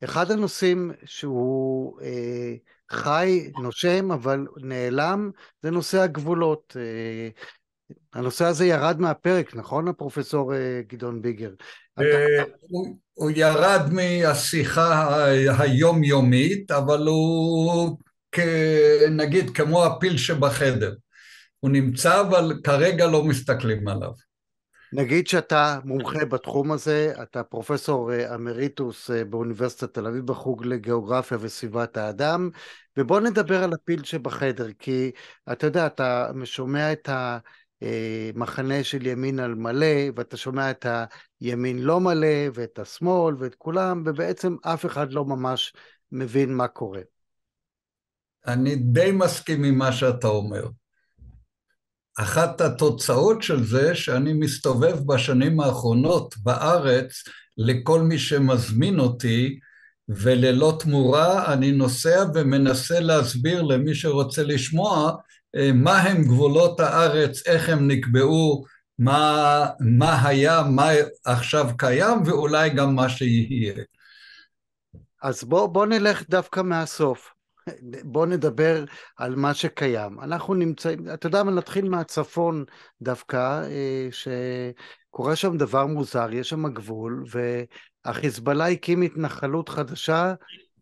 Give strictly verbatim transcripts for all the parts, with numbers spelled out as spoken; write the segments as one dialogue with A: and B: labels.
A: אחד הנושאים שהוא אה, חי, נושם, אבל נעלם, זה נושא הגבולות. אה, הנושא הזה ירד מהפרק, נכון, הפרופסור אה, גדעון ביגר? אתה,
B: אה, הוא, הוא ירד מהשיחה ה- היומיומית, אבל הוא כ, נגיד כמו הפיל שבחדר. הוא נמצא, אבל כרגע לא מסתכלים עליו.
A: נגיד שאתה מומחה בתחום הזה, אתה פרופסור אה, אמריטוס אה, באוניברסיטת תל אביב בחוג לגיאוגרפיה וסביבת האדם, ובוא נדבר על הפיל שבחדר, כי אתה יודע, אתה שומע את המחנה של ימין על מלא, ואתה שומע את הימין לא מלא, ואת השמאל, ואת כולם, ובעצם אף אחד לא ממש מבין מה קורה.
B: אני די מסכים עם מה שאתה אומר. אחת התוצאות של זה שאני מסתובב בשנים האחרונות בארץ לכל מי שמזמין אותי, וללא תמורה אני נוסע ומנסה להסביר למי שרוצה לשמוע אה, מה הם גבולות הארץ, איך הם נקבעו, מה, מה היה, מה עכשיו קיים ואולי גם מה שיהיה.
A: אז בוא, בוא נלך דווקא מהסוף. בוא נדבר על מה שקיים. אנחנו נמצאים, אתה יודע מה, נתחיל מהצפון דווקא, אה, שקורה שם דבר מוזר, יש שם גבול, והחיזבאללה הקים התנחלות חדשה,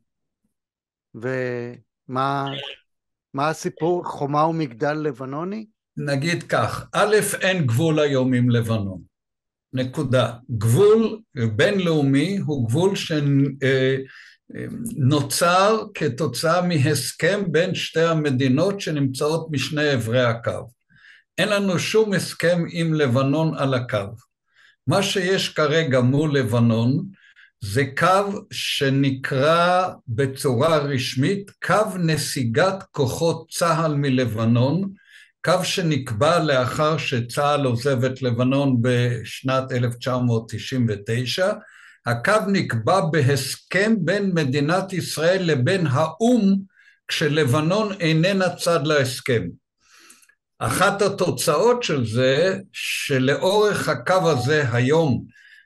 A: ומה מה הסיפור? חומה ומגדל לבנוני?
B: נגיד כך, א', אין גבול היום עם לבנון. נקודה. גבול בינלאומי הוא גבול שנוצר כתוצאה מהסכם בין שתי המדינות שנמצאות משני עברי הקו. אין לנו שום הסכם עם לבנון על הקו. מה שיש כרגע מול לבנון זה קו שנקרא בצורה רשמית קו נסיגת כוחות צה"ל מלבנון, קו שנקבע לאחר שצה"ל עוזב את לבנון בשנת אלף תשע מאות תשעים ותשע, הקו נקבע בהסכם בין מדינת ישראל לבין האו"ם, כשלבנון איננה צד להסכם. אחת התוצאות של זה, שלאורך הקו הזה היום,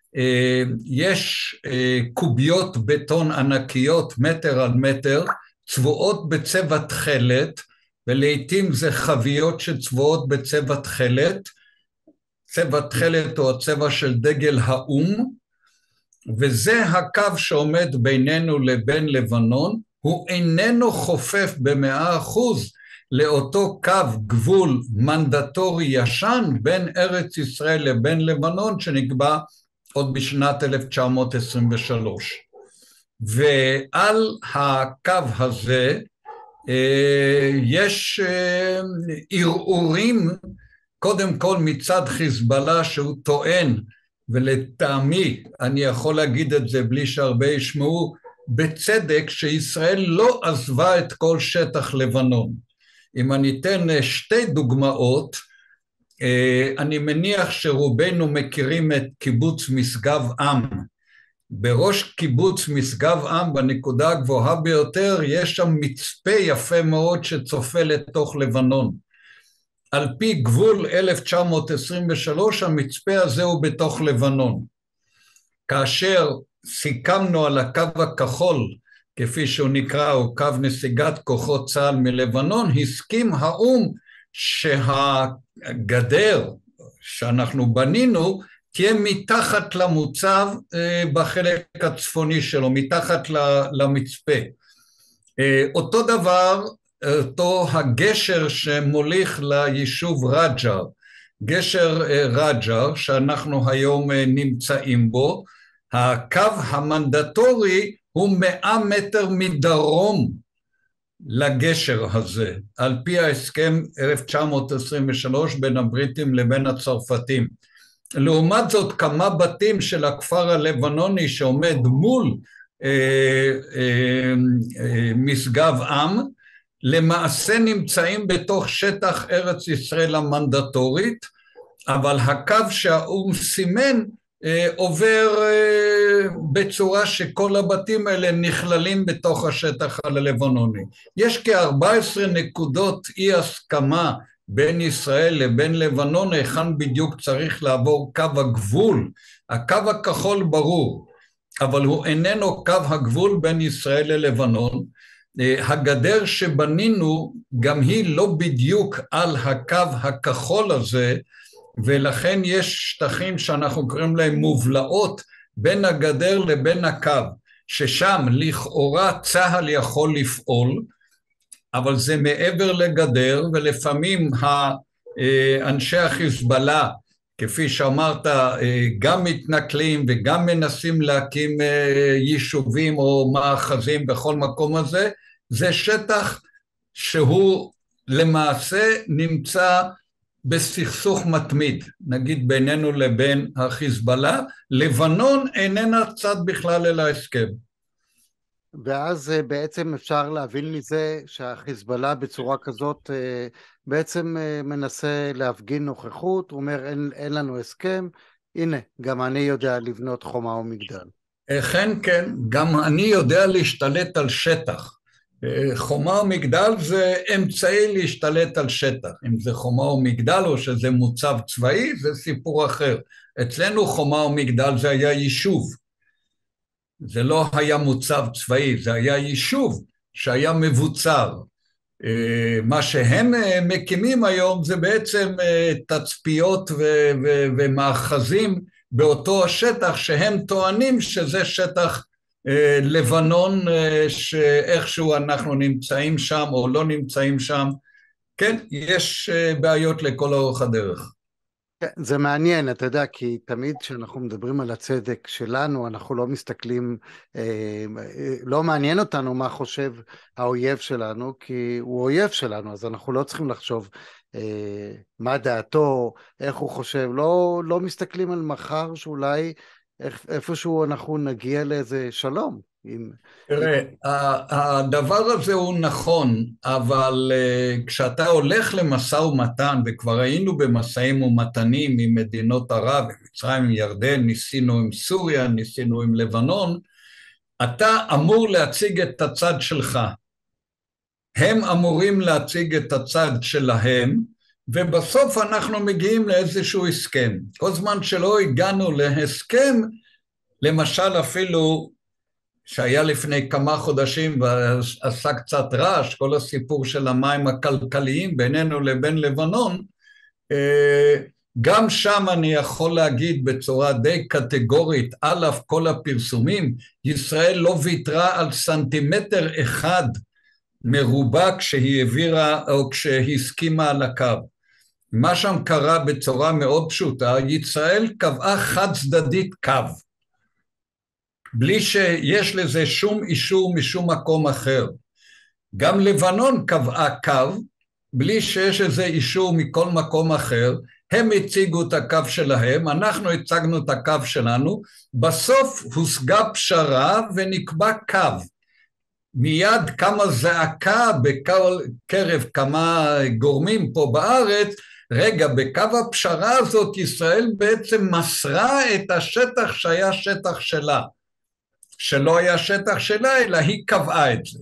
B: יש קוביות בטון ענקיות מטר על מטר, צבועות בצבע תכלת, ולעיתים זה חביות שצבועות בצבע תכלת, צבע תכלת הוא הצבע של דגל האו"ם, וזה הקו שעומד בינינו לבין לבנון, הוא איננו חופף במאה אחוז לאותו קו גבול מנדטורי ישן בין ארץ ישראל לבין לבנון שנקבע עוד בשנת אלף תשע מאות עשרים ושלוש. ועל הקו הזה יש ערעורים, קודם כל מצד חיזבאללה שהוא טוען, ולטעמי אני יכול להגיד את זה בלי שהרבה ישמעו, בצדק שישראל לא עזבה את כל שטח לבנון. אם אני אתן שתי דוגמאות, אני מניח שרובנו מכירים את קיבוץ משגב עם. בראש קיבוץ משגב עם, בנקודה הגבוהה ביותר, יש שם מצפה יפה מאוד שצופה לתוך לבנון. על פי גבול אלף תשע מאות עשרים ושלוש, המצפה הזה הוא בתוך לבנון. כאשר סיכמנו על הקו הכחול, כפי שהוא נקרא, הוא קו נסיגת כוחות צה"ל מלבנון, הסכים האו"ם שהגדר שאנחנו בנינו, תהיה מתחת למוצב בחלק הצפוני שלו, מתחת למצפה. אותו דבר, אותו הגשר שמוליך ליישוב רג'ר, גשר רג'ר שאנחנו היום נמצאים בו, הקו המנדטורי הוא מאה מטר מדרום לגשר הזה, על פי ההסכם אלף תשע מאות עשרים ושלוש בין הבריטים לבין הצרפתים. לעומת זאת, כמה בתים של הכפר הלבנוני שעומד מול אה, אה, אה, משגב עם, למעשה נמצאים בתוך שטח ארץ ישראל המנדטורית, אבל הקו שהאו"ם סימן אה, עובר אה, בצורה שכל הבתים האלה נכללים בתוך השטח הלבנוני. יש כ-ארבע עשרה נקודות אי הסכמה בין ישראל לבין לבנון, היכן בדיוק צריך לעבור קו הגבול. הקו הכחול ברור, אבל הוא איננו קו הגבול בין ישראל ללבנון. הגדר שבנינו גם היא לא בדיוק על הקו הכחול הזה, ולכן יש שטחים שאנחנו קוראים להם מובלעות בין הגדר לבין הקו, ששם לכאורה צה"ל יכול לפעול, אבל זה מעבר לגדר, ולפעמים אנשי החיזבאללה, כפי שאמרת, גם מתנכלים וגם מנסים להקים יישובים או מאחזים בכל מקום הזה. זה שטח שהוא למעשה נמצא בסכסוך מתמיד, נגיד בינינו לבין החיזבאללה. לבנון איננה צד בכלל אל ההסכם.
A: ואז בעצם אפשר להבין מזה שהחיזבאללה בצורה כזאת בעצם מנסה להפגין נוכחות, הוא אומר אין, אין לנו הסכם, הנה גם אני יודע לבנות חומה ומגדל.
B: כן, כן, גם אני יודע להשתלט על שטח. חומה ומגדל זה אמצעי להשתלט על שטח, אם זה חומה ומגדל או שזה מוצב צבאי זה סיפור אחר. אצלנו חומה ומגדל זה היה יישוב, זה לא היה מוצב צבאי, זה היה יישוב שהיה מבוצר. מה שהם מקימים היום זה בעצם תצפיות ו- ו- ומאחזים באותו השטח שהם טוענים שזה שטח לבנון, שאיכשהו אנחנו נמצאים שם או לא נמצאים שם. כן, יש בעיות לכל אורך הדרך.
A: זה מעניין, אתה יודע, כי תמיד כשאנחנו מדברים על הצדק שלנו, אנחנו לא מסתכלים, לא מעניין אותנו מה חושב האויב שלנו, כי הוא אויב שלנו, אז אנחנו לא צריכים לחשוב מה דעתו, איך הוא חושב, לא, לא מסתכלים על מחר שאולי איפשהו אנחנו נגיע לאיזה שלום.
B: תראה, הדבר הזה הוא נכון, אבל כשאתה הולך למשא ומתן, וכבר היינו במשאים ומתנים עם מדינות ערב, עם מצרים, עם ירדן, ניסינו עם סוריה, ניסינו עם לבנון, אתה אמור להציג את הצד שלך. הם אמורים להציג את הצד שלהם, ובסוף אנחנו מגיעים לאיזשהו הסכם. כל זמן שלא הגענו להסכם, למשל אפילו שהיה לפני כמה חודשים ועשה קצת רעש, כל הסיפור של המים הכלכליים בינינו לבין לבנון, גם שם אני יכול להגיד בצורה די קטגורית, על אף כל הפרסומים, ישראל לא ויתרה על סנטימטר אחד מרובע כשהיא העבירה או כשהיא הסכימה על הקו. מה שם קרה בצורה מאוד פשוטה, ישראל קבעה חד צדדית קו, בלי שיש לזה שום אישור משום מקום אחר. גם לבנון קבעה קו, בלי שיש לזה אישור מכל מקום אחר, הם הציגו את הקו שלהם, אנחנו הצגנו את הקו שלנו, בסוף הושגה פשרה ונקבע קו. מיד קמה זעקה בקרב כמה גורמים פה בארץ, רגע, בקו הפשרה הזאת ישראל בעצם מסרה את השטח שהיה שטח שלה. שלא היה שטח שלה, אלא היא קבעה את זה.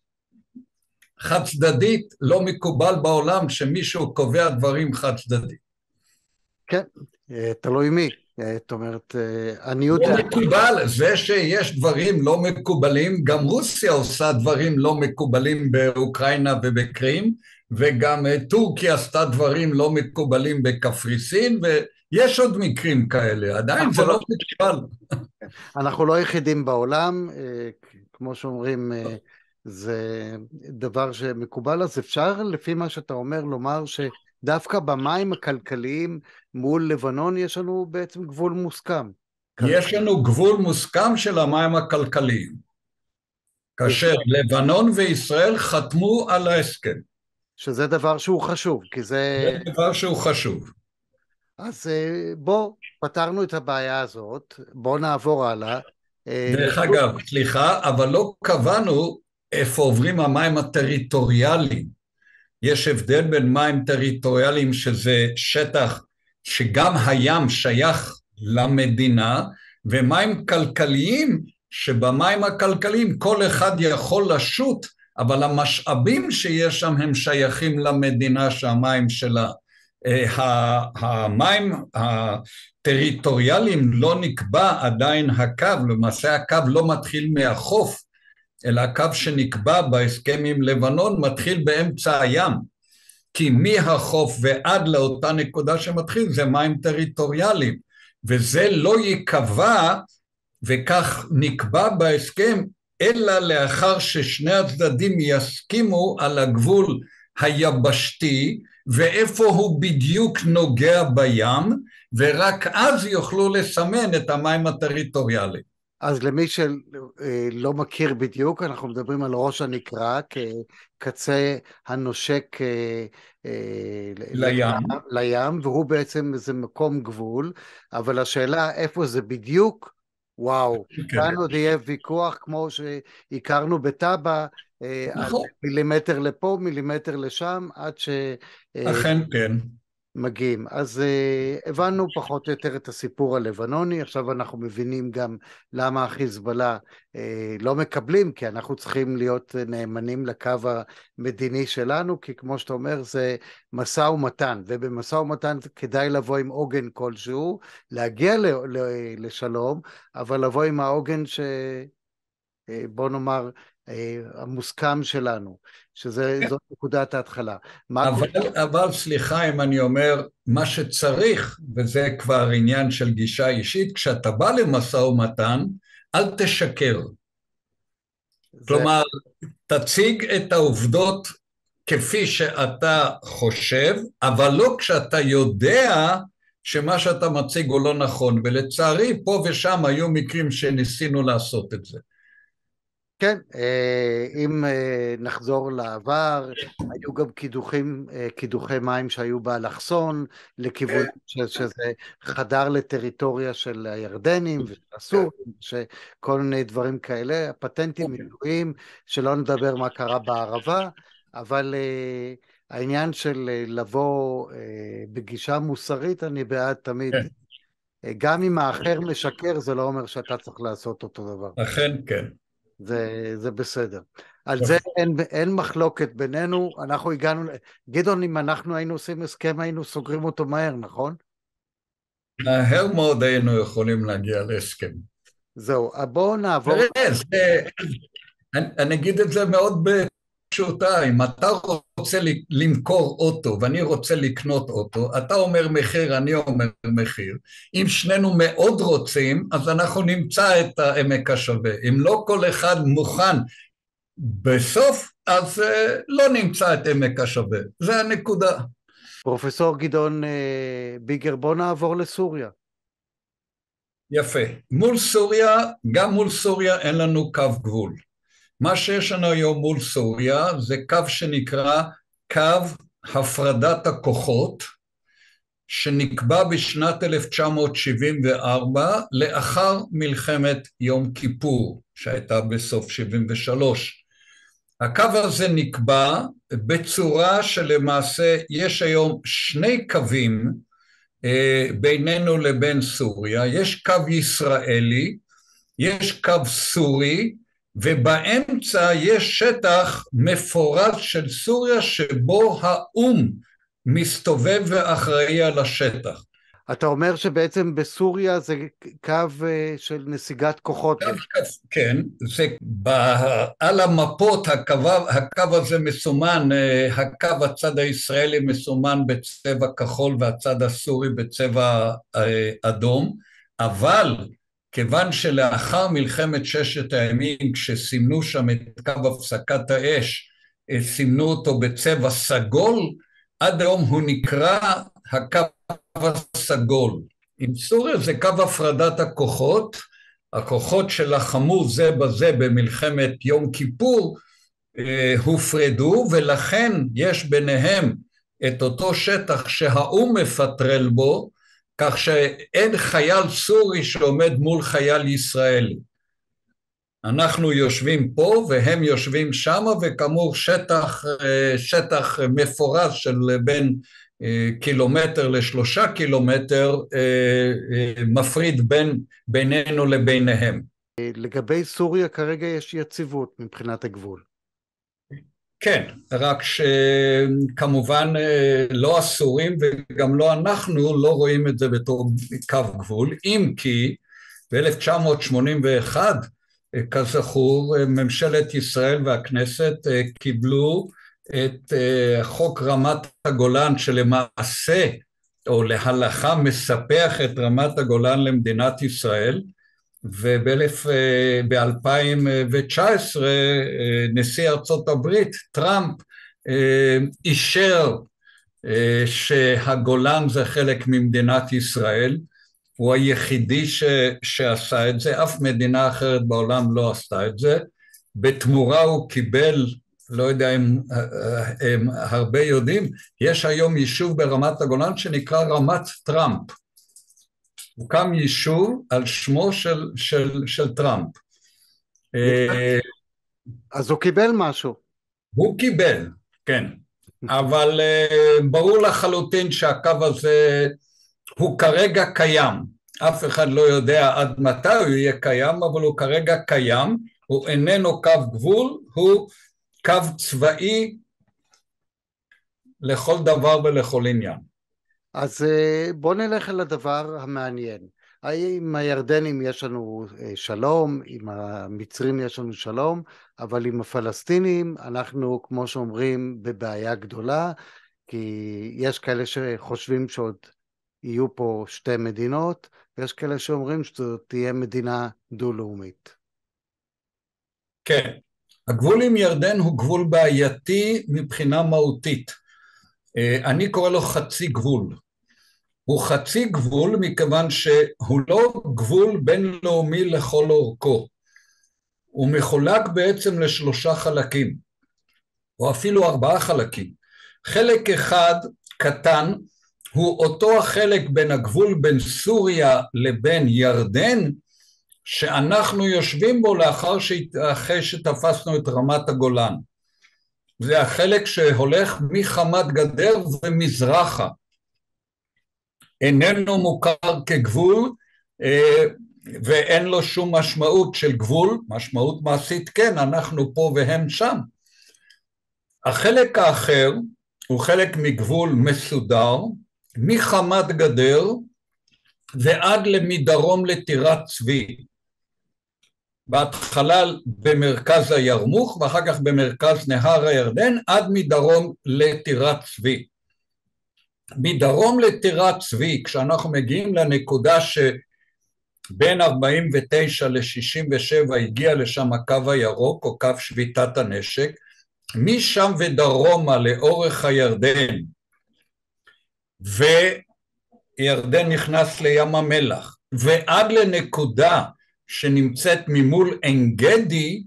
B: חד צדדית לא מקובל בעולם שמישהו קובע דברים חד צדדית.
A: כן, תלוי מי. זאת אומרת, עניות...
B: לא מקובל, זה שיש דברים לא מקובלים, גם רוסיה עושה דברים לא מקובלים באוקראינה ובקרים, וגם טורקיה עשתה דברים לא מקובלים בקפריסין, ויש עוד מקרים כאלה, עדיין זה לא מקובל.
A: אנחנו לא יחידים בעולם, כמו שאומרים, זה דבר שמקובל, אז אפשר לפי מה שאתה אומר לומר שדווקא במים הכלכליים מול לבנון יש לנו בעצם גבול מוסכם.
B: יש לנו גבול מוסכם של המים הכלכליים, כאשר לבנון וישראל חתמו על ההסכם.
A: שזה דבר שהוא חשוב, כי זה...
B: זה דבר שהוא חשוב.
A: אז בוא, פתרנו את הבעיה הזאת, בוא נעבור הלאה.
B: דרך אגב, סליחה, אבל לא קבענו איפה עוברים המים הטריטוריאליים. יש הבדל בין מים טריטוריאליים שזה שטח שגם הים שייך למדינה, ומים כלכליים שבמים הכלכליים כל אחד יכול לשוט, אבל המשאבים שיש שם הם שייכים למדינה שהמים שלה. המים הטריטוריאליים לא נקבע עדיין הקו, למעשה הקו לא מתחיל מהחוף, אלא הקו שנקבע בהסכם עם לבנון מתחיל באמצע הים, כי מהחוף ועד לאותה נקודה שמתחיל זה מים טריטוריאליים, וזה לא ייקבע וכך נקבע בהסכם, אלא לאחר ששני הצדדים יסכימו על הגבול היבשתי, ואיפה הוא בדיוק נוגע בים, ורק אז יוכלו לסמן את המים הטריטוריאליים.
A: אז למי שלא מכיר בדיוק, אנחנו מדברים על ראש הנקרה, כקצה הנושק
B: לים.
A: לים, והוא בעצם איזה מקום גבול, אבל השאלה איפה זה בדיוק, וואו, כאן עוד יהיה ויכוח כמו שהכרנו בטאבה,
B: נכון.
A: מילימטר לפה, מילימטר לשם, עד ש...
B: אכן כן.
A: מגיעים. אז uh, הבנו פחות או יותר את הסיפור הלבנוני, עכשיו אנחנו מבינים גם למה החיזבאללה uh, לא מקבלים, כי אנחנו צריכים להיות נאמנים לקו המדיני שלנו, כי כמו שאתה אומר זה משא ומתן, ובמשא ומתן כדאי לבוא עם עוגן כלשהו, להגיע ל- ל- לשלום, אבל לבוא עם העוגן ש... uh, בוא נאמר, המוסכם שלנו, שזאת נקודת ההתחלה.
B: אבל, אבל סליחה אם אני אומר, מה שצריך, וזה כבר עניין של גישה אישית, כשאתה בא למשא ומתן, אל תשקר. זה... כלומר, תציג את העובדות כפי שאתה חושב, אבל לא כשאתה יודע שמה שאתה מציג הוא לא נכון, ולצערי פה ושם היו מקרים שניסינו לעשות את זה.
A: כן, אם נחזור לעבר, היו גם קידוחים, קידוחי מים שהיו באלכסון, לכיוון שזה חדר לטריטוריה של הירדנים והסורים, שכל מיני דברים כאלה, הפטנטים ידועים, שלא נדבר מה קרה בערבה, אבל העניין של לבוא בגישה מוסרית, אני בעד תמיד, גם אם האחר משקר, זה לא אומר שאתה צריך לעשות אותו דבר.
B: אכן כן.
A: זה, זה בסדר. על זה אין, אין מחלוקת בינינו, אנחנו הגענו, גדעון, אם אנחנו היינו עושים הסכם, היינו סוגרים אותו מהר, נכון?
B: מהר מאוד היינו יכולים להגיע להסכם.
A: זהו, בואו נעבור...
B: תראה, זה, אני, אני אגיד את זה מאוד פשוטה, אם אתה רוצה למכור אוטו ואני רוצה לקנות אוטו, אתה אומר מחיר, אני אומר מחיר, אם שנינו מאוד רוצים, אז אנחנו נמצא את העמק השווה, אם לא כל אחד מוכן בסוף, אז לא נמצא את עמק השווה, זה הנקודה.
A: פרופסור גדעון ביגר, בוא נעבור לסוריה.
B: יפה, מול סוריה, גם מול סוריה אין לנו קו גבול. מה שיש לנו היום מול סוריה זה קו שנקרא קו הפרדת הכוחות, שנקבע בשנת אלף תשע מאות שבעים וארבע לאחר מלחמת יום כיפור, שהייתה בסוף שבעים ושלוש. הקו הזה נקבע בצורה שלמעשה יש היום שני קווים אה, בינינו לבין סוריה, יש קו ישראלי, יש קו סורי, ובאמצע יש שטח מפורז של סוריה שבו האום מסתובב ואחראי על השטח.
A: אתה אומר שבעצם בסוריה זה קו של נסיגת כוחות.
B: קו, כן, זה על המפות הקו, הקו הזה מסומן, הקו הצד הישראלי מסומן בצבע כחול והצד הסורי בצבע אדום, אבל כיוון שלאחר מלחמת ששת הימים, כשסימנו שם את קו הפסקת האש, סימנו אותו בצבע סגול, עד היום הוא נקרא הקו הסגול. עם סוריה זה קו הפרדת הכוחות, הכוחות שלחמו זה בזה במלחמת יום כיפור, הופרדו, ולכן יש ביניהם את אותו שטח שהאום מפטרל בו, כך שאין חייל סורי שעומד מול חייל ישראלי. אנחנו יושבים פה והם יושבים שם, וכאמור שטח, שטח מפורז של בין קילומטר לשלושה קילומטר מפריד בין, בינינו לביניהם.
A: לגבי סוריה כרגע יש יציבות מבחינת הגבול.
B: כן, רק שכמובן לא אסורים וגם לא אנחנו לא רואים את זה בתור קו גבול, אם כי ב-אלף תשע מאות שמונים ואחת, כזכור, ממשלת ישראל והכנסת קיבלו את חוק רמת הגולן שלמעשה או להלכה מספח את רמת הגולן למדינת ישראל, וב-אלפיים תשע עשרה נשיא ארצות הברית טראמפ אישר שהגולן זה חלק ממדינת ישראל, הוא היחידי ש, שעשה את זה, אף מדינה אחרת בעולם לא עשתה את זה, בתמורה הוא קיבל, לא יודע אם הם הרבה יודעים, יש היום יישוב ברמת הגולן שנקרא רמת טראמפ, הוקם יישוב על שמו של, של, של טראמפ.
A: אז הוא קיבל משהו.
B: הוא קיבל, כן, אבל ברור לחלוטין שהקו הזה הוא כרגע קיים, אף אחד לא יודע עד מתי הוא יהיה קיים, אבל הוא כרגע קיים, הוא איננו קו גבול, הוא קו צבאי לכל דבר ולכל עניין.
A: אז בוא נלך אל הדבר המעניין. עם הירדנים יש לנו שלום, עם המצרים יש לנו שלום, אבל עם הפלסטינים אנחנו, כמו שאומרים, בבעיה גדולה, כי יש כאלה שחושבים שעוד יהיו פה שתי מדינות, ויש כאלה שאומרים שזו תהיה מדינה דו-לאומית.
B: כן, הגבול עם ירדן הוא גבול בעייתי מבחינה מהותית. אני קורא לו חצי גבול. הוא חצי גבול מכיוון שהוא לא גבול בינלאומי לכל אורכו. הוא מחולק בעצם לשלושה חלקים, או אפילו ארבעה חלקים. חלק אחד קטן הוא אותו החלק בין הגבול בין סוריה לבין ירדן, שאנחנו יושבים בו לאחר אחרי שתפסנו את רמת הגולן. זה החלק שהולך מחמת גדר ומזרחה. איננו מוכר כגבול, ואין לו שום משמעות של גבול, משמעות מעשית כן, אנחנו פה והם שם. החלק האחר הוא חלק מגבול מסודר, מחמת גדר ועד למדרום לטירת צבי. בהתחלה במרכז הירמוך ואחר כך במרכז נהר הירדן עד מדרום לטירת צבי. מדרום לטירת צבי, כשאנחנו מגיעים לנקודה שבין ארבעים ותשע ל-שישים ושבע הגיע לשם הקו הירוק או קו שביתת הנשק, משם ודרומה לאורך הירדן, וירדן נכנס לים המלח, ועד לנקודה שנמצאת ממול עין גדי,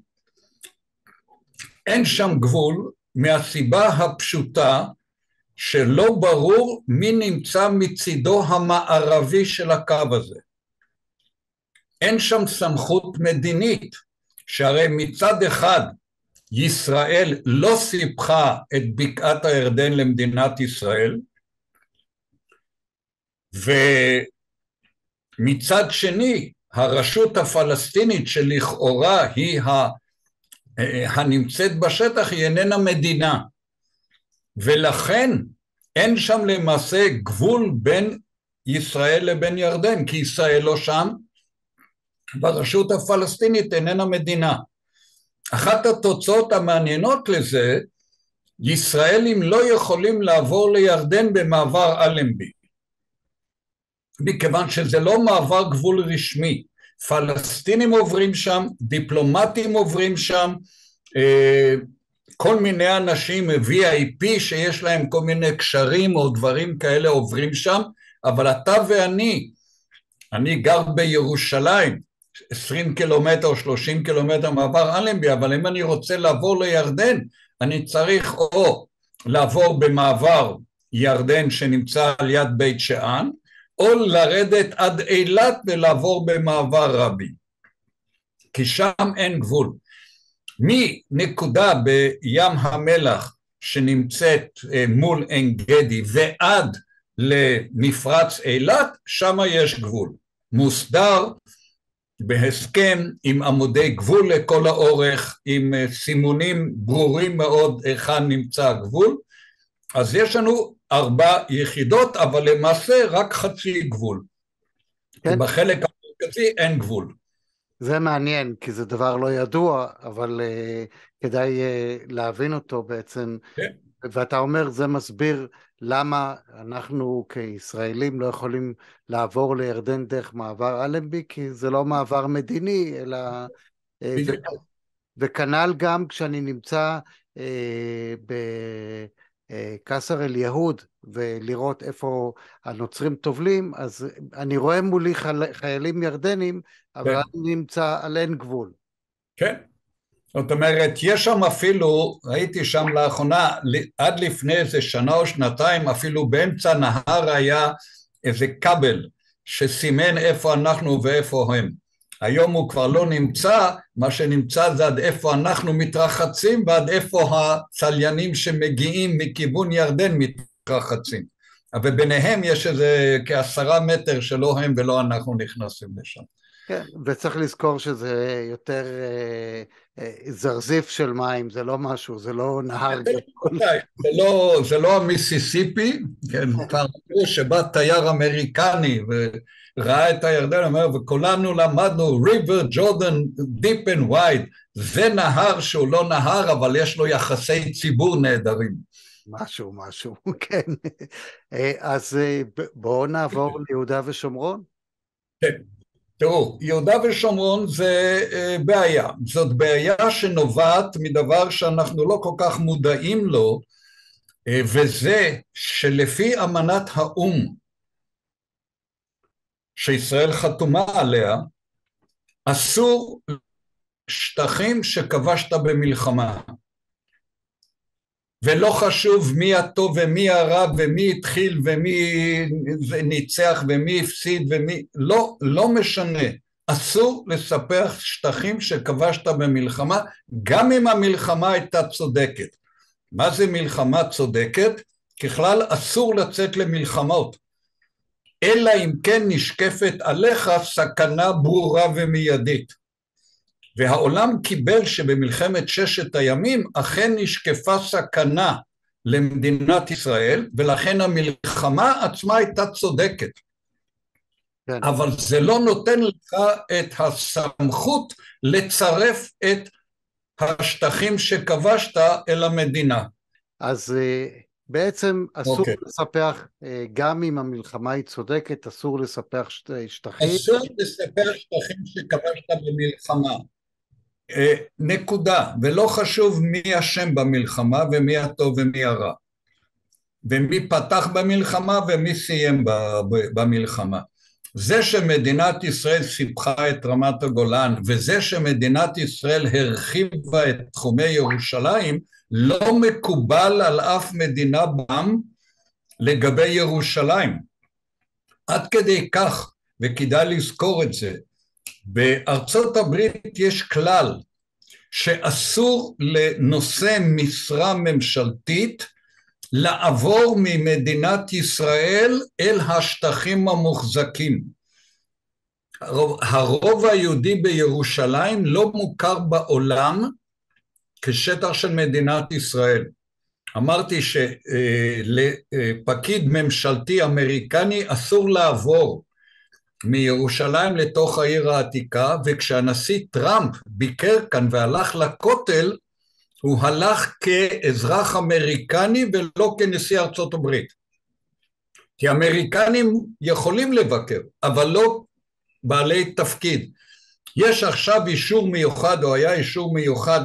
B: אין שם גבול מהסיבה הפשוטה שלא ברור מי נמצא מצידו המערבי של הקו הזה. אין שם סמכות מדינית, שהרי מצד אחד ישראל לא סיפחה את בקעת הירדן למדינת ישראל, ומצד שני הרשות הפלסטינית שלכאורה היא הנמצאת בשטח היא איננה מדינה, ולכן אין שם למעשה גבול בין ישראל לבין ירדן, כי ישראל לא שם, והרשות הפלסטינית איננה מדינה. אחת התוצאות המעניינות לזה, ישראלים לא יכולים לעבור לירדן במעבר אלנבי, מכיוון שזה לא מעבר גבול רשמי, פלסטינים עוברים שם, דיפלומטים עוברים שם, כל מיני אנשים וי איי פי שיש להם כל מיני קשרים או דברים כאלה עוברים שם, אבל אתה ואני, אני גר בירושלים, עשרים קילומטר או שלושים קילומטר מעבר אלנבי, אבל אם אני רוצה לעבור לירדן, אני צריך או לעבור במעבר ירדן שנמצא על יד בית שאן, או לרדת עד אילת ולעבור במעבר רבי, כי שם אין גבול. מנקודה בים המלח שנמצאת מול עין גדי ועד למפרץ אילת, שם יש גבול. מוסדר, בהסכם עם עמודי גבול לכל האורך, עם סימונים ברורים מאוד היכן נמצא הגבול, אז יש לנו ארבע יחידות, אבל למעשה רק חצי גבול. כן. בחלק המרכזי אין גבול.
A: זה מעניין, כי זה דבר לא ידוע, אבל uh, כדאי uh, להבין אותו בעצם. כן. ואתה אומר, זה מסביר למה אנחנו כישראלים לא יכולים לעבור לירדן דרך מעבר אלנבי, כי זה לא מעבר מדיני, אלא... Uh, ו- וכנ"ל גם כשאני נמצא uh, ב... קסר אל יהוד, ולראות איפה הנוצרים טובלים, אז אני רואה מולי חיילים ירדנים, אבל כן. אני נמצא על אין גבול.
B: כן, זאת אומרת, יש שם אפילו, ראיתי שם לאחרונה, עד לפני איזה שנה או שנתיים, אפילו באמצע נהר היה איזה כבל, שסימן איפה אנחנו ואיפה הם. היום הוא כבר לא נמצא, מה שנמצא זה עד איפה אנחנו מתרחצים, ועד איפה הצליינים שמגיעים מכיוון ירדן מתרחצים. אבל ביניהם יש איזה כעשרה מטר שלא הם ולא אנחנו נכנסים לשם.
A: כן, וצריך לזכור שזה יותר אה, אה, זרזיף של מים, זה לא משהו, זה לא נהר גדול.
B: זה לא, זה לא המיסיסיפי, כן, פעם שבא תייר אמריקני וראה את הירדן, אומר, וכולנו למדנו, River Jordan Deep and Wide, זה נהר שהוא לא נהר, אבל יש לו יחסי ציבור נהדרים.
A: משהו, משהו, כן. אז בואו נעבור ליהודה ושומרון.
B: כן. תראו, יהודה ושומרון זה בעיה, זאת בעיה שנובעת מדבר שאנחנו לא כל כך מודעים לו, וזה שלפי אמנת האו"ם, שישראל חתומה עליה, אסור שטחים שכבשת במלחמה, ולא חשוב מי הטוב ומי הרע ומי התחיל ומי ניצח ומי הפסיד ומי, לא, לא משנה, אסור לספח שטחים שכבשת במלחמה, גם אם המלחמה הייתה צודקת. מה זה מלחמה צודקת? ככלל אסור לצאת למלחמות, אלא אם כן נשקפת עליך סכנה ברורה ומיידית. והעולם קיבל שבמלחמת ששת הימים אכן נשקפה סכנה למדינת ישראל, ולכן המלחמה עצמה הייתה צודקת. כן. אבל זה לא נותן לך את הסמכות לצרף את השטחים שכבשת אל המדינה.
A: אז בעצם אסור okay. לספח, גם אם המלחמה היא צודקת, אסור לספח שטחים.
B: אסור לספח שטחים שכבשת במלחמה. נקודה, ולא חשוב מי אשם במלחמה ומי הטוב ומי הרע, ומי פתח במלחמה ומי סיים במלחמה. זה שמדינת ישראל סיפחה את רמת הגולן, וזה שמדינת ישראל הרחיבה את תחומי ירושלים, לא מקובל על אף מדינה בעם לגבי ירושלים. עד כדי כך, וכדאי לזכור את זה, בארצות הברית יש כלל שאסור לנושא משרה ממשלתית לעבור ממדינת ישראל אל השטחים המוחזקים. הרוב, הרוב היהודי בירושלים לא מוכר בעולם כשטח של מדינת ישראל. אמרתי שלפקיד ממשלתי אמריקני אסור לעבור מירושלים לתוך העיר העתיקה, וכשהנשיא טראמפ ביקר כאן והלך לכותל, הוא הלך כאזרח אמריקני ולא כנשיא ארצות הברית. כי אמריקנים יכולים לבקר, אבל לא בעלי תפקיד. יש עכשיו אישור מיוחד, או היה אישור מיוחד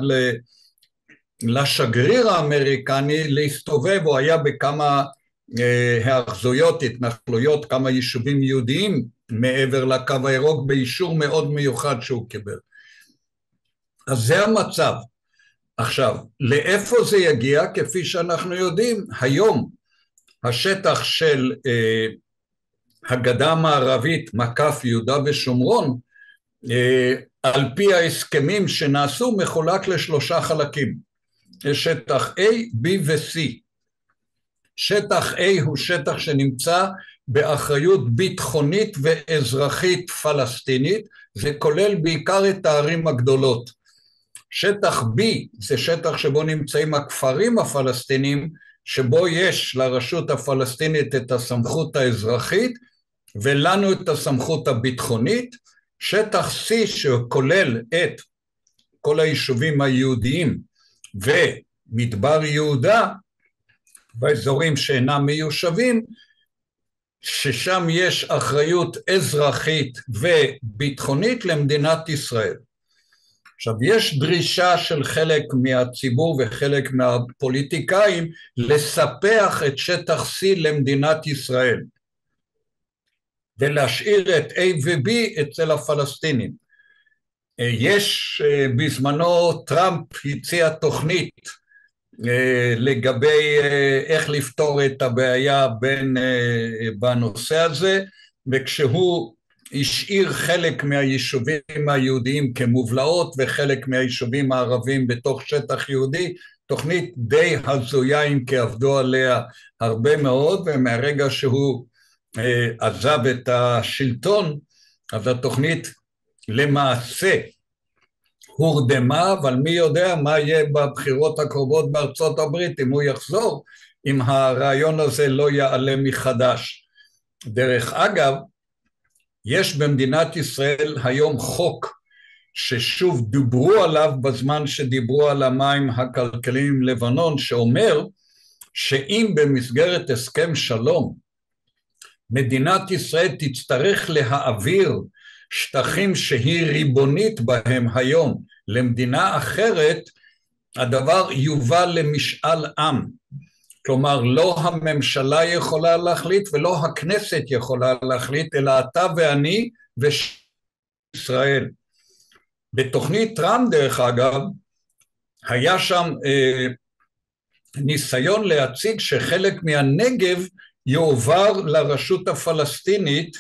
B: לשגריר האמריקני להסתובב, או היה בכמה האחזויות, התנחלויות, כמה יישובים יהודיים מעבר לקו הירוק, באישור מאוד מיוחד שהוא קיבל. אז זה המצב. עכשיו, לאיפה זה יגיע? כפי שאנחנו יודעים, היום השטח של אה, הגדה המערבית, מקף יהודה ושומרון, אה, על פי ההסכמים שנעשו, מחולק לשלושה חלקים. יש שטח A, B ו-C. שטח A הוא שטח שנמצא באחריות ביטחונית ואזרחית פלסטינית, זה כולל בעיקר את הערים הגדולות. שטח B זה שטח שבו נמצאים הכפרים הפלסטינים, שבו יש לרשות הפלסטינית את הסמכות האזרחית, ולנו את הסמכות הביטחונית. שטח C שכולל את כל היישובים היהודיים ומדבר יהודה, באזורים שאינם מיושבים, ששם יש אחריות אזרחית וביטחונית למדינת ישראל. עכשיו, יש דרישה של חלק מהציבור וחלק מהפוליטיקאים לספח את שטח C למדינת ישראל, ולהשאיר את A ו-B אצל הפלסטינים. יש בזמנו, טראמפ הציע תוכנית לגבי איך לפתור את הבעיה בין, בנושא הזה, וכשהוא השאיר חלק מהיישובים היהודיים כמובלעות וחלק מהיישובים הערבים בתוך שטח יהודי, תוכנית די הזויה אם כי עבדו עליה הרבה מאוד, ומהרגע שהוא עזב את השלטון, אז התוכנית למעשה הורדמה, אבל מי יודע מה יהיה בבחירות הקרובות בארצות הברית, אם הוא יחזור, אם הרעיון הזה לא יעלה מחדש. דרך אגב, יש במדינת ישראל היום חוק, ששוב דיברו עליו בזמן שדיברו על המים הכלכליים עם לבנון, שאומר שאם במסגרת הסכם שלום, מדינת ישראל תצטרך להעביר שטחים שהיא ריבונית בהם היום למדינה אחרת, הדבר יובא למשאל עם. כלומר, לא הממשלה יכולה להחליט ולא הכנסת יכולה להחליט, אלא אתה ואני וישראל. בתוכנית טראמפ דרך אגב, היה שם אה, ניסיון להציג שחלק מהנגב יועבר לרשות הפלסטינית,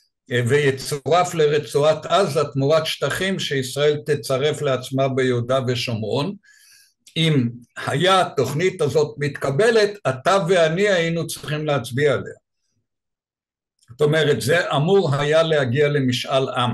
B: ויצורף לרצועת עזה תמורת שטחים שישראל תצרף לעצמה ביהודה ושומרון. אם היה התוכנית הזאת מתקבלת, אתה ואני היינו צריכים להצביע עליה. זאת אומרת, זה אמור היה להגיע למשאל עם.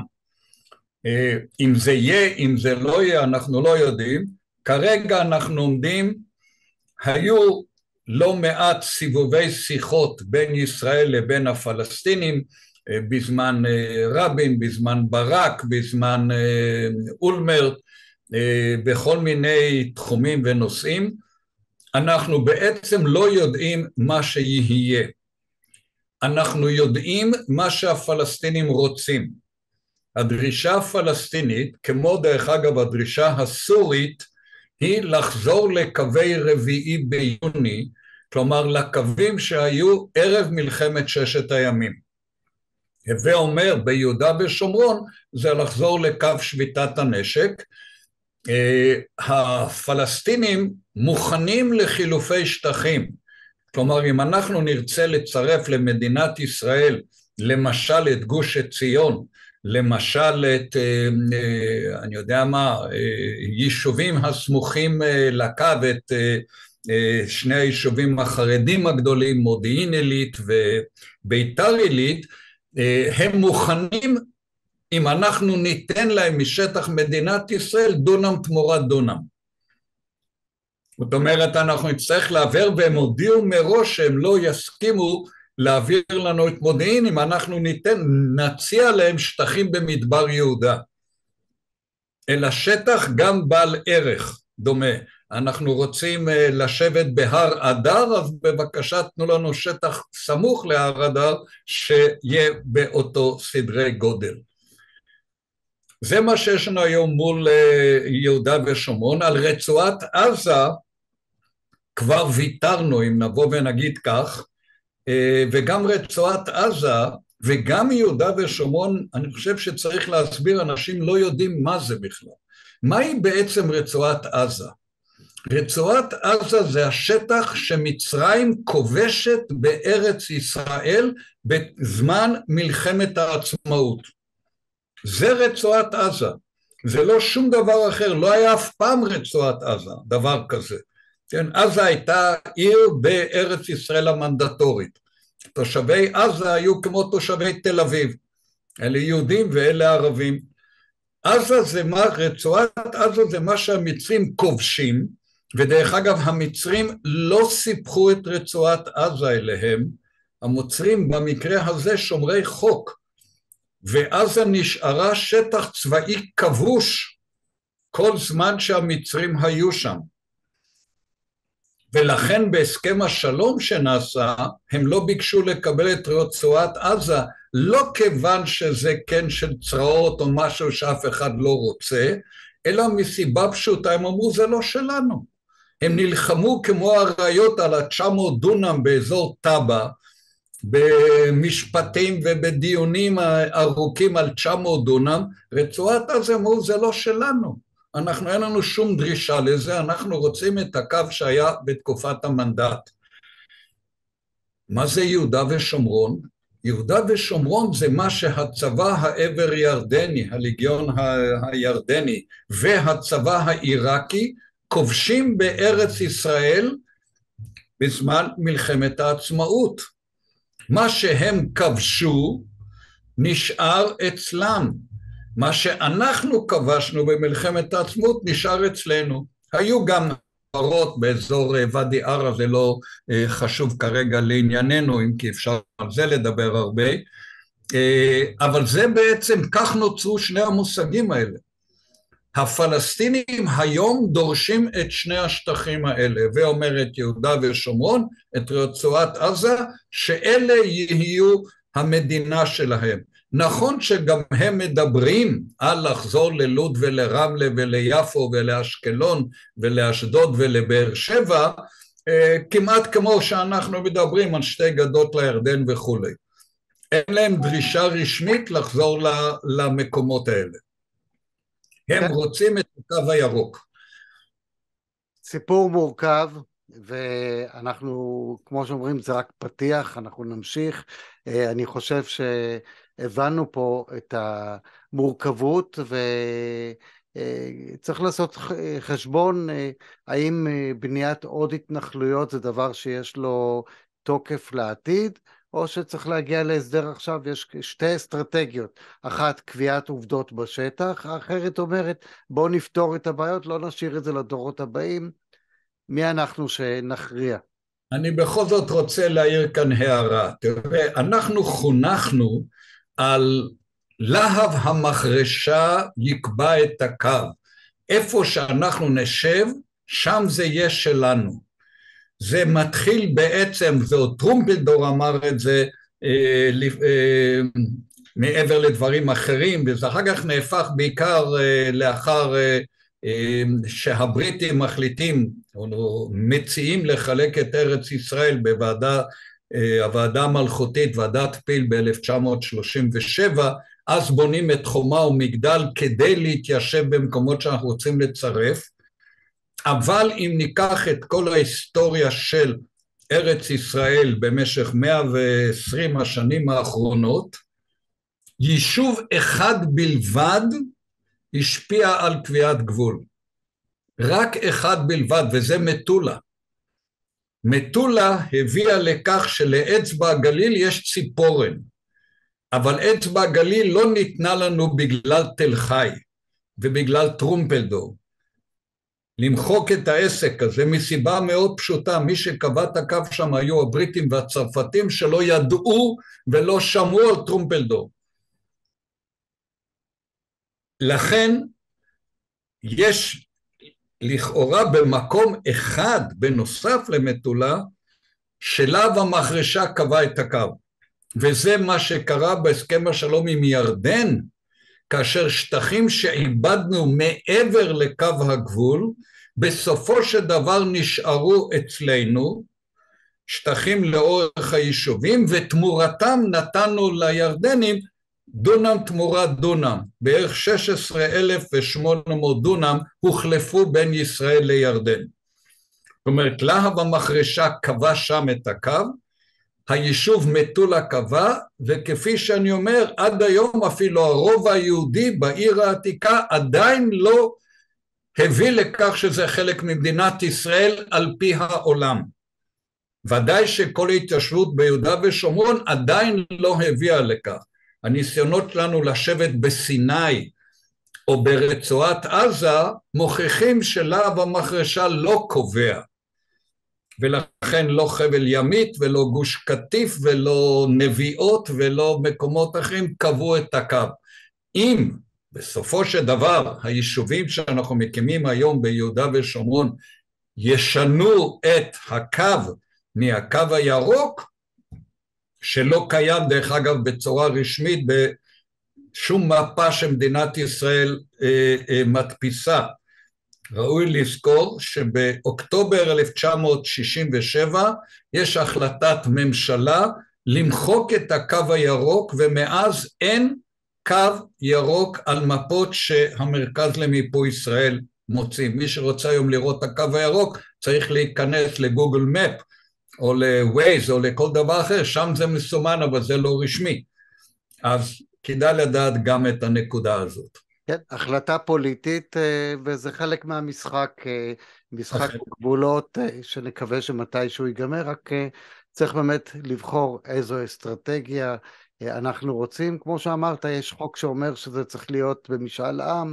B: אם זה יהיה, אם זה לא יהיה, אנחנו לא יודעים. כרגע אנחנו עומדים, היו לא מעט סיבובי שיחות בין ישראל לבין הפלסטינים, בזמן רבין, בזמן ברק, בזמן אולמרט, בכל מיני תחומים ונושאים. אנחנו בעצם לא יודעים מה שיהיה. אנחנו יודעים מה שהפלסטינים רוצים. הדרישה הפלסטינית, כמו דרך אגב הדרישה הסורית, היא לחזור לקווי רביעי ביוני, כלומר לקווים שהיו ערב מלחמת ששת הימים. הווה אומר ביהודה ושומרון זה לחזור לקו שביתת הנשק. הפלסטינים מוכנים לחילופי שטחים, כלומר אם אנחנו נרצה לצרף למדינת ישראל למשל את גוש עציון, למשל את אני יודע מה יישובים הסמוכים לקו, את שני היישובים החרדים הגדולים מודיעין עילית וביתר עילית, הם מוכנים אם אנחנו ניתן להם משטח מדינת ישראל דונם תמורת דונם. זאת אומרת אנחנו נצטרך להעביר, והם הודיעו מראש שהם לא יסכימו להעביר לנו את מודיעין אם אנחנו ניתן, נציע להם שטחים במדבר יהודה. אלא שטח גם בעל ערך דומה. אנחנו רוצים לשבת בהר אדר, אז בבקשה תנו לנו שטח סמוך להר אדר שיהיה באותו סדרי גודל. זה מה שיש לנו היום מול יהודה ושומרון. על רצועת עזה כבר ויתרנו, אם נבוא ונגיד כך, וגם רצועת עזה וגם יהודה ושומרון, אני חושב שצריך להסביר, אנשים לא יודעים מה זה בכלל. מהי בעצם רצועת עזה? רצועת עזה זה השטח שמצרים כובשת בארץ ישראל בזמן מלחמת העצמאות. זה רצועת עזה, זה לא שום דבר אחר, לא היה אף פעם רצועת עזה, דבר כזה. כן, עזה הייתה עיר בארץ ישראל המנדטורית. תושבי עזה היו כמו תושבי תל אביב, אלה יהודים ואלה ערבים. עזה זה מה, רצועת עזה זה מה שהמצרים כובשים, ודרך אגב המצרים לא סיפחו את רצועת עזה אליהם, המצרים במקרה הזה שומרי חוק, ועזה נשארה שטח צבאי כבוש כל זמן שהמצרים היו שם. ולכן בהסכם השלום שנעשה, הם לא ביקשו לקבל את רצועת עזה, לא כיוון שזה כן של צרעות או משהו שאף אחד לא רוצה, אלא מסיבה פשוטה, הם אמרו זה לא שלנו. הם נלחמו כמו אריות על ה-תשע מאות דונם באזור טאבה, במשפטים ובדיונים ארוכים על תשע מאות דונם, רצועת עזה אמרו זה לא שלנו. אנחנו אין לנו שום דרישה לזה, אנחנו רוצים את הקו שהיה בתקופת המנדט. מה זה יהודה ושומרון? יהודה ושומרון זה מה שהצבא העבר ירדני, הליגיון הירדני והצבא העיראקי כובשים בארץ ישראל בזמן מלחמת העצמאות. מה שהם כבשו נשאר אצלם. מה שאנחנו כבשנו במלחמת העצמאות נשאר אצלנו. היו גם פרות באזור ואדי ערה, זה לא חשוב כרגע לענייננו, אם כי אפשר על זה לדבר הרבה, אבל זה בעצם, כך נוצרו שני המושגים האלה. הפלסטינים היום דורשים את שני השטחים האלה, ואומרת יהודה ושומרון, את רצועת עזה, שאלה יהיו המדינה שלהם. נכון שגם הם מדברים על לחזור ללוד ולרמלה וליפו ולאשקלון ולאשדוד ולבאר שבע, כמעט כמו שאנחנו מדברים על שתי גדות לירדן וכו'. אין להם דרישה רשמית לחזור למקומות האלה. הם רוצים את הקו הירוק.
A: סיפור מורכב, ואנחנו, כמו שאומרים, זה רק פתיח, אנחנו נמשיך. אני חושב שהבנו פה את המורכבות, וצריך לעשות חשבון, האם בניית עוד התנחלויות זה דבר שיש לו תוקף לעתיד, או שצריך להגיע להסדר עכשיו. יש שתי אסטרטגיות, אחת קביעת עובדות בשטח, האחרת אומרת בואו נפתור את הבעיות, לא נשאיר את זה לדורות הבאים. מי אנחנו שנכריע?
B: אני בכל זאת רוצה להעיר כאן הערה. תראה, אנחנו חונכנו על להב המחרשה יקבע את הקו. איפה שאנחנו נשב, שם זה יהיה שלנו. זה מתחיל בעצם, ועוד טרומפלדור אמר את זה, אה, אה, מעבר לדברים אחרים, וזה אחר כך נהפך בעיקר אה, לאחר אה, אה, שהבריטים מחליטים, או מציעים לחלק את ארץ ישראל בוועדה, אה, הוועדה המלכותית, ועדת פיל ב-אלף תשע מאות שלושים ושבע, אז בונים את חומה ומגדל כדי להתיישב במקומות שאנחנו רוצים לצרף, אבל אם ניקח את כל ההיסטוריה של ארץ ישראל במשך מאה ועשרים השנים האחרונות, יישוב אחד בלבד השפיע על קביעת גבול. רק אחד בלבד, וזה מטולה. מטולה הביאה לכך שלאצבע הגליל יש ציפורן, אבל אצבע הגליל לא ניתנה לנו בגלל תל חי ובגלל טרומפלדור. למחוק את העסק הזה מסיבה מאוד פשוטה, מי שקבע את הקו שם היו הבריטים והצרפתים שלא ידעו ולא שמעו על טרומפלדור. לכן יש לכאורה במקום אחד בנוסף למטולה, שלהב המחרשה קבע את הקו, וזה מה שקרה בהסכם השלום עם ירדן, כאשר שטחים שאיבדנו מעבר לקו הגבול, בסופו של דבר נשארו אצלנו, שטחים לאורך היישובים, ותמורתם נתנו לירדנים דונם תמורת דונם, בערך שש עשרה אלף ושמונה מאות דונם הוחלפו בין ישראל לירדן. זאת אומרת, להב המחרשה קבע שם את הקו, היישוב מטולה קבע, וכפי שאני אומר, עד היום אפילו הרוב היהודי בעיר העתיקה עדיין לא הביא לכך שזה חלק ממדינת ישראל על פי העולם. ודאי שכל התיישבות ביהודה ושומרון עדיין לא הביאה לכך. הניסיונות שלנו לשבת בסיני או ברצועת עזה מוכיחים שלהב המחרשה לא קובע, ולכן לא חבל ימית ולא גוש קטיף ולא נביעות ולא מקומות אחרים קבעו את הקו. אם בסופו של דבר היישובים שאנחנו מקימים היום ביהודה ושומרון ישנו את הקו מהקו הירוק, שלא קיים דרך אגב בצורה רשמית בשום מפה שמדינת ישראל אה, אה, מדפיסה. ראוי לזכור שבאוקטובר אלף תשע מאות שישים ושבע יש החלטת ממשלה למחוק את הקו הירוק, ומאז אין קו ירוק על מפות שהמרכז למיפוי ישראל מוציא. מי שרוצה היום לראות את הקו הירוק צריך להיכנס לגוגל מפ או לווייז או לכל דבר אחר, שם זה מסומן אבל זה לא רשמי. אז כדאי לדעת גם את הנקודה הזאת.
A: כן, החלטה פוליטית, וזה חלק מהמשחק, משחק גבולות, שנקווה שמתישהו ייגמר, רק צריך באמת לבחור איזו אסטרטגיה אנחנו רוצים. כמו שאמרת, יש חוק שאומר שזה צריך להיות במשאל עם.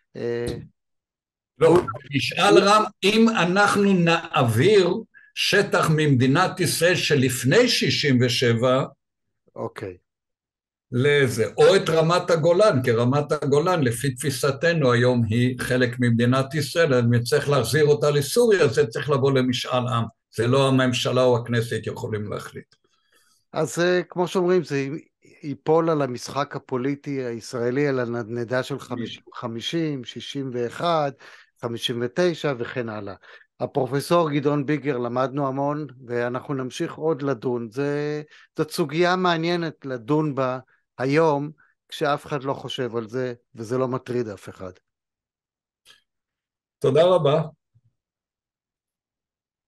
B: לא, משאל עם, אם אנחנו נעביר שטח ממדינת ישראל שלפני שישים ושבע,
A: אוקיי.
B: לזה, או את רמת הגולן, כי רמת הגולן לפי תפיסתנו היום היא חלק ממדינת ישראל, אני צריך להחזיר אותה לסוריה, זה צריך לבוא למשאל עם, זה לא הממשלה או הכנסת יכולים להחליט.
A: אז כמו שאומרים, זה ייפול על המשחק הפוליטי הישראלי, על הנדנדה של חמישים חמישים, שישים ואחת, חמישים ותשע וכן הלאה. הפרופסור גדעון ביגר, למדנו המון, ואנחנו נמשיך עוד לדון. זה, זאת סוגיה מעניינת לדון בה היום, כשאף אחד לא חושב על זה, וזה לא מטריד אף אחד.
B: תודה רבה.